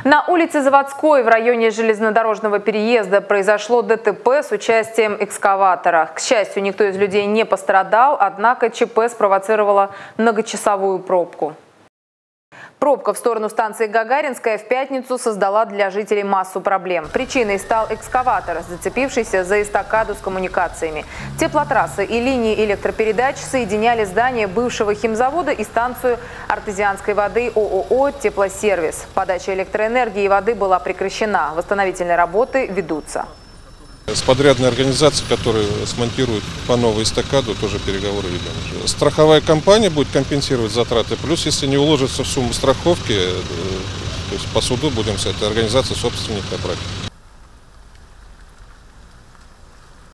На улице Заводской в районе железнодорожного переезда произошло ДТП с участием экскаватора. К счастью, никто из людей не пострадал, однако ЧП спровоцировало многочасовую пробку. Пробка в сторону станции Гагаринская в пятницу создала для жителей массу проблем. Причиной стал экскаватор, зацепившийся за эстакаду с коммуникациями. Теплотрассы и линии электропередач соединяли здание бывшего химзавода и станцию артезианской воды ООО «Теплосервис». Подача электроэнергии и воды была прекращена. Восстановительные работы ведутся. С подрядной организацией, которая смонтирует по новой эстакаду, тоже переговоры ведем. Страховая компания будет компенсировать затраты, плюс если не уложится в сумму страховки, то есть по суду будем с этой организацией собственника брать.